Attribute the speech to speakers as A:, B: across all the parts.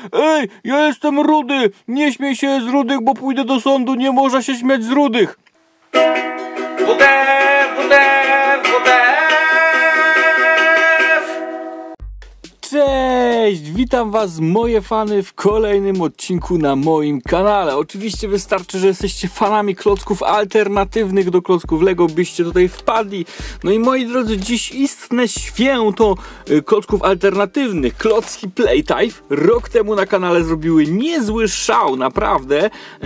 A: Ej, ja jestem rudy! Nie śmiej się z rudych, bo pójdę do sądu, nie można się śmiać z rudych! Cześć! Witam was, moje fany, w kolejnym odcinku na moim kanale. Oczywiście wystarczy, że jesteście fanami klocków alternatywnych do klocków Lego, byście tutaj wpadli. No i moi drodzy, dziś istne święto klocków alternatywnych. Klocki Playtype rok temu na kanale zrobiły niezły szał, naprawdę.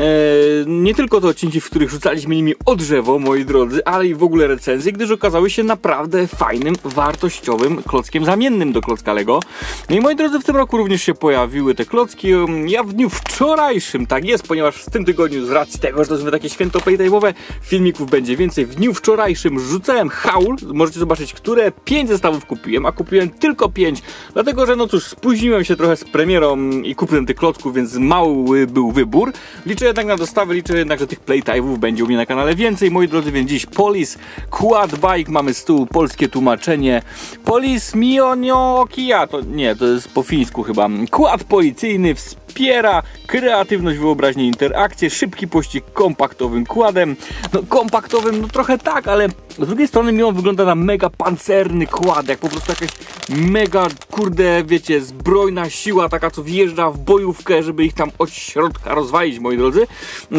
A: Nie tylko te odcinki, w których rzucaliśmy nimi o drzewo, moi drodzy, ale i w ogóle recenzje, gdyż okazały się naprawdę fajnym, wartościowym klockiem zamiennym do klocka Lego. No i moi drodzy, w tym roku również się pojawiły te klocki. Ja w dniu wczorajszym, tak jest, ponieważ w tym tygodniu z racji tego, że to jest takie święto playtime'owe, filmików będzie więcej. W dniu wczorajszym rzucałem haul, możecie zobaczyć, które 5 zestawów kupiłem, a kupiłem tylko 5, dlatego że no cóż, spóźniłem się trochę z premierą i kupiłem tych klocków, więc mały był wybór. Liczę jednak na dostawy, liczę jednak, że tych playtime'ów będzie u mnie na kanale więcej, moi drodzy, więc dziś Police Quad Bike, mamy z tyłu polskie tłumaczenie. Police Mionio Kia, to nie, to jest po fińsku chyba. Quad policyjny wspiera kreatywność, wyobraźnię, interakcję, szybki pościg kompaktowym quadem. No kompaktowym, no trochę tak, ale z drugiej strony mi on wygląda na mega pancerny quad, jak po prostu jakaś mega, kurde, wiecie, zbrojna siła, taka co wjeżdża w bojówkę, żeby ich tam od środka rozwalić, moi drodzy.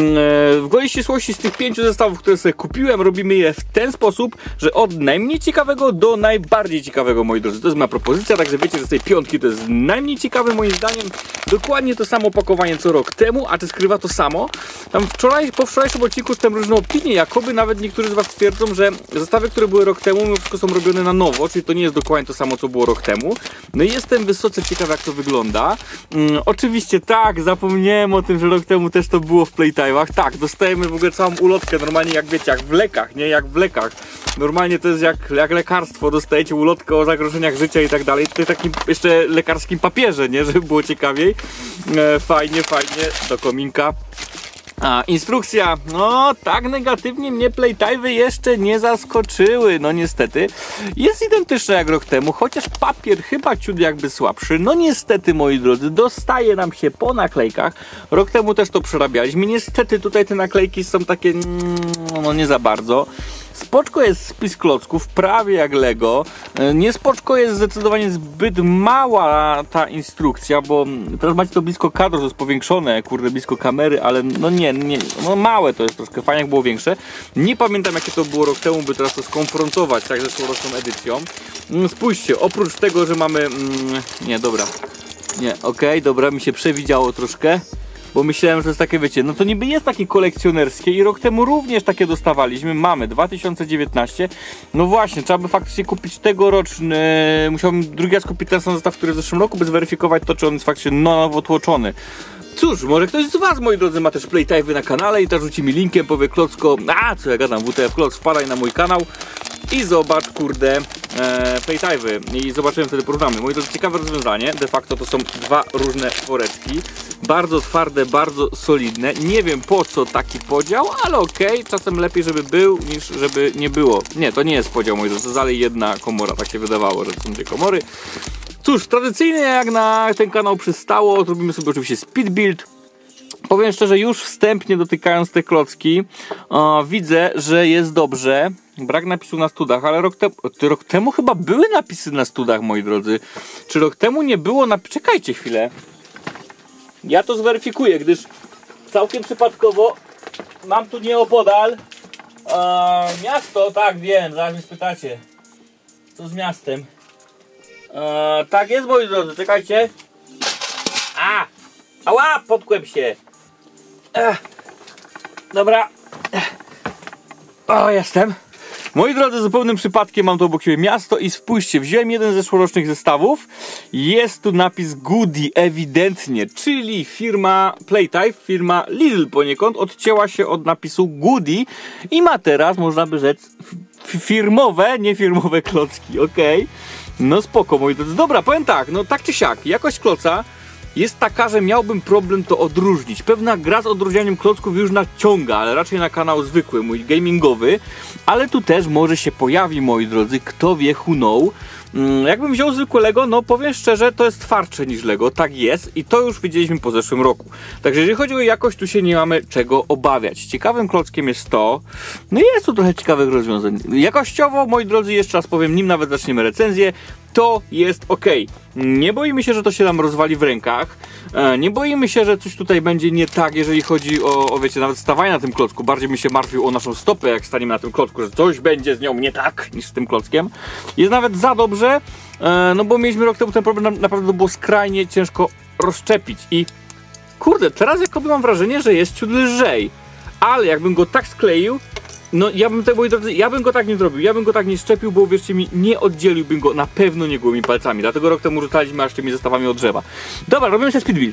A: W gwoli ścisłości z tych 5 zestawów, które sobie kupiłem, robimy je w ten sposób, że od najmniej ciekawego do najbardziej ciekawego, moi drodzy. To jest moja propozycja, także wiecie, że z tej 5 to jest najmniej ciekawy moim zdaniem. Dokładnie to samo opakowanie co rok temu, a czy skrywa to samo? Tam po wczorajszym odcinku czytałem różne opinie, jakoby nawet niektórzy z was twierdzą, że zestawy, które były rok temu, mimo wszystko są robione na nowo, czyli to nie jest dokładnie to samo, co było rok temu. No i jestem wysoce ciekaw, jak to wygląda. Oczywiście tak, zapomniałem o tym, że rok temu też to było w Playtime'ach. Tak, dostajemy w ogóle całą ulotkę, normalnie jak wiecie, jak w lekach, nie? Jak w lekach. Normalnie to jest jak lekarstwo, dostajecie ulotkę o zagrożeniach życia i tak dalej. Tutaj takim jeszcze lekarskim papierze, nie? Żeby było ciekawiej. Fajnie, do kominka. A instrukcja, no tak negatywnie mnie Playtime'y jeszcze nie zaskoczyły, no niestety. Jest identyczna jak rok temu, chociaż papier chyba ciut jakby słabszy. No niestety, moi drodzy, dostaje nam się po naklejkach. Rok temu też to przerabialiśmy. Niestety tutaj te naklejki są takie, no nie za bardzo. Spoczko jest spis klocków, prawie jak Lego. Nie spoczko jest zdecydowanie zbyt mała ta instrukcja, bo teraz macie to blisko kadru, to jest powiększone, kurde, blisko kamery, ale no nie, no małe to jest troszkę, fajnie jak było większe. Nie pamiętam jakie to było rok temu, by teraz to skonfrontować tak ze zeszłoroczną edycją. Spójrzcie, oprócz tego, że mamy... okej, dobra, mi się przewidziało troszkę. Bo myślałem, że to jest takie, wiecie, no to niby jest takie kolekcjonerskie i rok temu również takie dostawaliśmy. Mamy 2019. No właśnie, trzeba by faktycznie kupić tegoroczny. Musiałbym drugi raz kupić ten sam zestaw, który w zeszłym roku, by zweryfikować to, czy on jest faktycznie nowo tłoczony. Cóż, może ktoś z was, moi drodzy, ma też Playtime'y na kanale i też rzuci mi linkiem, powie klocko, co ja gadam, WTF Kloc, wpadaj na mój kanał i zobacz, kurde, Playtime'y i zobaczymy, wtedy porównamy. Moi drodzy, ciekawe rozwiązanie, de facto to są dwa różne woreczki, bardzo twarde, bardzo solidne, nie wiem po co taki podział, ale okej, czasem lepiej, żeby był, niż żeby nie było. Nie, to nie jest podział, moi drodzy, to dalej jedna komora, tak się wydawało, że to są dwie komory. Cóż, tradycyjnie jak na ten kanał przystało, zrobimy sobie oczywiście speed build. Powiem szczerze, już wstępnie dotykając te klocki, widzę, że jest dobrze. Brak napisu na studach, ale rok temu chyba były napisy na studach, moi drodzy. Czy rok temu nie było czekajcie chwilę. Ja to zweryfikuję, gdyż całkiem przypadkowo mam tu nieopodal miasto, tak wiem, zaraz mnie spytacie. Co z miastem? Tak jest, moi drodzy, czekajcie. Ała, potkłem się. Dobra. Jestem. Moi drodzy, zupełnym przypadkiem mam tu obok siebie miasto i spójrzcie, wziąłem jeden ze zeszłorocznych zestawów. Jest tu napis Goody ewidentnie, czyli firma Playtype, firma Lidl poniekąd odcięła się od napisu Goody i ma teraz, można by rzec, firmowe, niefirmowe klocki, okej. No spoko, moi drodzy. Dobra, powiem tak, no tak czy siak, jakość kloca jest taka, że miałbym problem to odróżnić. Pewna gra z odróżnianiem klocków już naciąga, ale raczej na kanał zwykły, mój gamingowy. Ale tu też może się pojawi, moi drodzy, kto wie, who know. Jakbym wziął zwykłe Lego, no powiem szczerze, to jest twardsze niż Lego, tak jest i to już widzieliśmy po zeszłym roku. Także jeżeli chodzi o jakość, tu się nie mamy czego obawiać. Ciekawym klockiem jest to, no jest tu trochę ciekawych rozwiązań. Jakościowo, moi drodzy, jeszcze raz powiem, nim nawet zaczniemy recenzję, to jest ok. Nie boimy się, że to się nam rozwali w rękach. Nie boimy się, że coś tutaj będzie nie tak, jeżeli chodzi o wiecie, nawet stawanie na tym klocku. Bardziej bym się martwił o naszą stopę, jak staniemy na tym klocku, że coś będzie z nią nie tak, niż z tym klockiem. Jest nawet za dobrze, no bo mieliśmy rok temu ten problem, naprawdę było skrajnie ciężko rozszczepić. I kurde, teraz jakoby mam wrażenie, że jest ciut lżej. Ale jakbym go tak skleił, no ja bym tego, moi drodzy, ja bym go tak nie zrobił, ja bym go tak nie szczepił, bo wierzcie mi, nie oddzieliłbym go na pewno nie gołymi palcami. Dlatego rok temu rzucaliśmy aż tymi zestawami od drzewa. Dobra, robimy sobie speed build.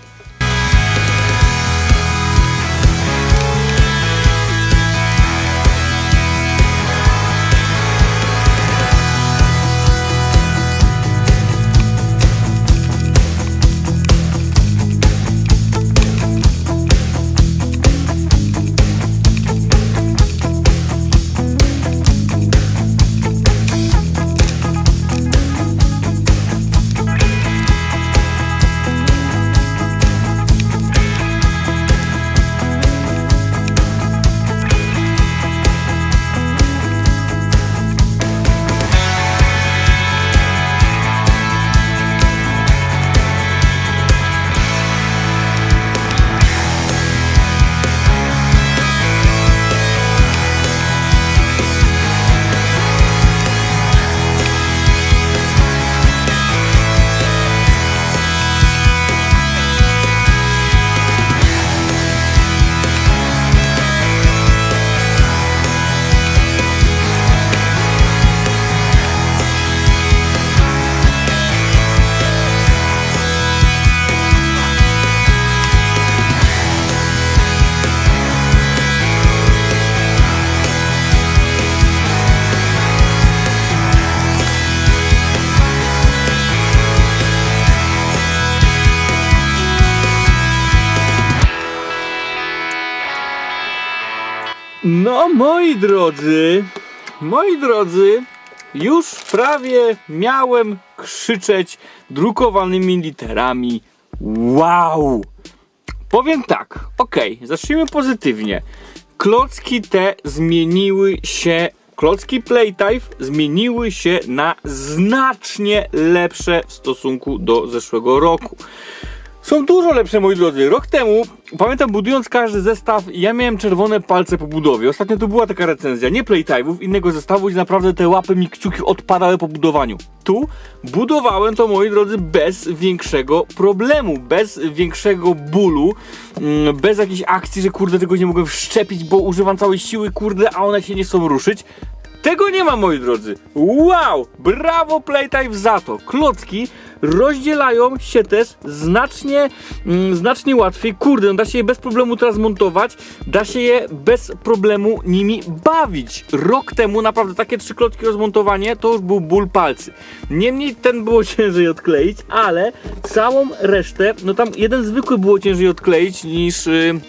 A: No moi drodzy, już prawie miałem krzyczeć drukowanymi literami wow! Powiem tak, okej, zacznijmy pozytywnie. Klocki te zmieniły się, klocki Playtype zmieniły się na znacznie lepsze w stosunku do zeszłego roku. Są dużo lepsze, moi drodzy. Rok temu, pamiętam, budując każdy zestaw, ja miałem czerwone palce po budowie. Ostatnio tu była taka recenzja, nie Playtype'ów, innego zestawu, gdzie naprawdę te łapy mi, kciuki odpadały po budowaniu. Tu budowałem to, moi drodzy, bez większego problemu, bez większego bólu, bez jakiejś akcji, że kurde, tego nie mogłem wszczepić, bo używam całej siły, kurde, a one się nie chcą ruszyć. Tego nie ma, moi drodzy. Wow! Brawo Playtype za to. Klocki rozdzielają się też znacznie łatwiej. Kurde, no da się je bez problemu teraz montować. Da się je bez problemu nimi bawić. Rok temu naprawdę takie 3 klocki rozmontowanie to już był ból palcy. Niemniej ten było ciężej odkleić, ale całą resztę, no tam jeden zwykły było ciężej odkleić niż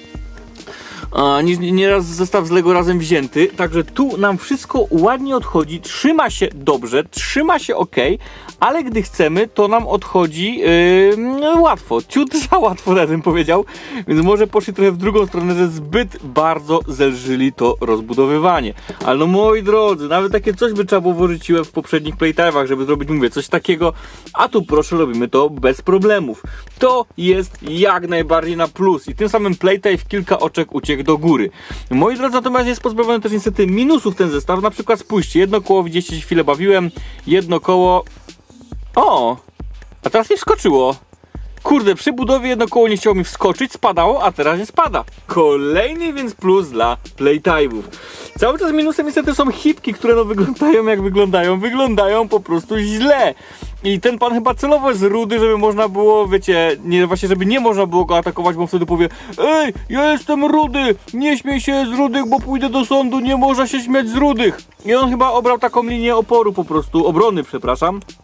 A: nieraz zestaw z Lego razem wzięty, także tu nam wszystko ładnie odchodzi, trzyma się dobrze, trzyma się ok, ale gdy chcemy, to nam odchodzi łatwo, ciut za łatwo, ja bym powiedział, więc może poszli trochę w drugą stronę, że zbyt bardzo zelżyli to rozbudowywanie. Ale no moi drodzy, nawet takie coś by trzeba było włożyć siłę w poprzednich Playtime'ach, żeby zrobić, mówię, coś takiego, a tu proszę, robimy to bez problemów. To jest jak najbardziej na plus i tym samym Playtype kilka oczek uciekł do góry. Moi drodzy, natomiast jest pozbawiony też niestety minusów ten zestaw. Na przykład spójrzcie, jedno koło, widzieliście, się chwilę bawiłem, jedno koło... O! A teraz nie wskoczyło. Kurde, przy budowie jedno koło nie chciało mi wskoczyć, spadało, a teraz nie spada. Kolejny więc plus dla Playtime'ów. Cały czas minusem niestety są hipki, które no wyglądają jak wyglądają. Wyglądają po prostu źle. I ten pan chyba celowo jest rudy, żeby można było, wiecie, nie, właśnie żeby nie można było go atakować, bo wtedy powie: ej, ja jestem rudy, nie śmiej się z rudych, bo pójdę do sądu, nie można się śmiać z rudych. I on chyba obrał taką linię oporu po prostu, obrony, przepraszam.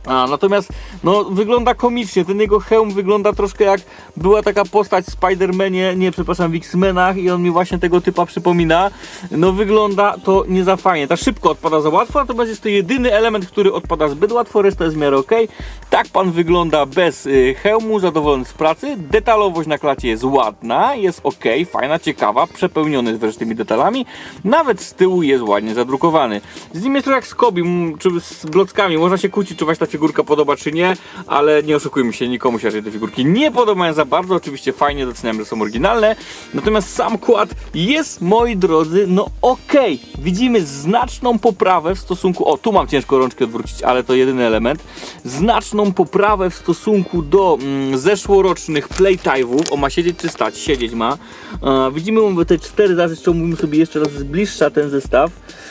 A: Natomiast no wygląda komicznie, ten jego hełm wygląda troszkę jak była taka postać w Spider-Manie, nie przepraszam, w X-Menach i on mi właśnie tego typa przypomina. No wygląda to nie za fajnie, ta szybko odpada za łatwo, natomiast jest to jedyny element, który odpada zbyt łatwo, reszta jest w miarę ok. Tak pan wygląda bez hełmu, zadowolony z pracy, detalowość na klacie jest ładna, jest ok, fajna, ciekawa, przepełniony wreszcie tymi detalami, nawet z tyłu jest ładnie zadrukowany. Z nim jest trochę jak z Kobi, czy z blockami, można się kłócić, czy właśnie ta figurka podoba czy nie, ale nie oszukujmy się, nikomu się raczej te figurki nie podobają za bardzo, oczywiście fajnie doceniam, że są oryginalne, natomiast sam kład jest, moi drodzy, no okej. Widzimy znaczną poprawę w stosunku, o tu mam ciężko rączki odwrócić, ale to jedyny element, znaczną poprawę w stosunku do zeszłorocznych Playtime'ów, o ma siedzieć czy stać? Siedzieć ma. Widzimy te 4 razy, jeszcze omówimy sobie jeszcze raz z bliższa ten zestaw.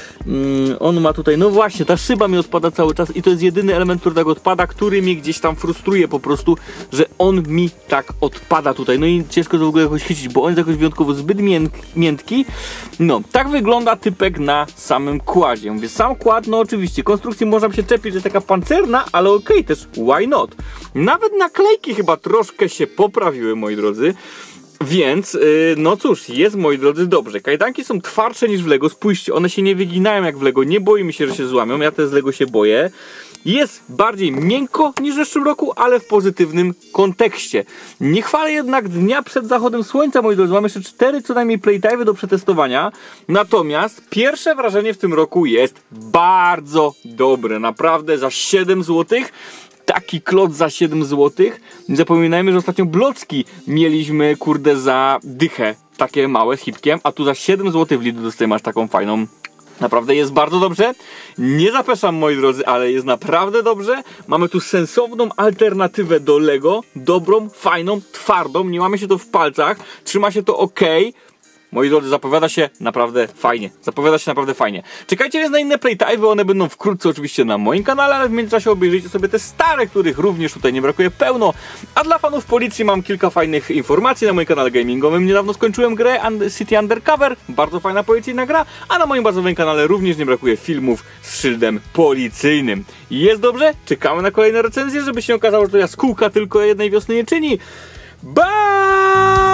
A: On ma tutaj, no właśnie, ta szyba mi odpada cały czas i to jest jedyny element, który tak odpada, który mnie gdzieś tam frustruje po prostu, że on mi tak odpada tutaj, no i ciężko to w ogóle jakoś chycić, bo on jest jakoś wyjątkowo zbyt miętki. No, tak wygląda typek na samym kładzie. Mówię, sam kład, no oczywiście, konstrukcji można by się czepić, że jest taka pancerna, ale okej, też why not? Nawet naklejki chyba troszkę się poprawiły, moi drodzy. Więc, no cóż, jest, moi drodzy, dobrze. Kajdanki są twardsze niż w Lego, spójrzcie, one się nie wyginają jak w Lego, nie boimy się, że się złamią, ja też z Lego się boję. Jest bardziej miękko niż w zeszłym roku, ale w pozytywnym kontekście. Nie chwalę jednak dnia przed zachodem słońca, moi drodzy, mamy jeszcze 4 co najmniej Playtime'y do przetestowania, natomiast pierwsze wrażenie w tym roku jest bardzo dobre, naprawdę za 7 zł. Taki kloc za 7 zł. Nie zapominajmy, że ostatnio blocki mieliśmy, kurde, za dychę. Takie małe z hipkiem, a tu za 7 zł w Lidlu dostajemy aż taką fajną. Naprawdę jest bardzo dobrze. Nie zapeszam, moi drodzy, ale jest naprawdę dobrze. Mamy tu sensowną alternatywę do Lego. Dobrą, fajną, twardą. Nie mamy się to w palcach. Trzyma się to ok. Moi drodzy, zapowiada się naprawdę fajnie. Zapowiada się naprawdę fajnie. Czekajcie więc na inne Playtime'y, one będą wkrótce oczywiście na moim kanale, ale w międzyczasie obejrzyjcie sobie te stare, których również tutaj nie brakuje pełno. A dla fanów policji mam kilka fajnych informacji na moim kanale gamingowym. Niedawno skończyłem grę City Undercover, bardzo fajna policyjna gra, a na moim bazowym kanale również nie brakuje filmów z szyldem policyjnym. Jest dobrze? Czekamy na kolejne recenzje, żeby się okazało, że to jaskółka tylko jednej wiosny nie czyni. Bye!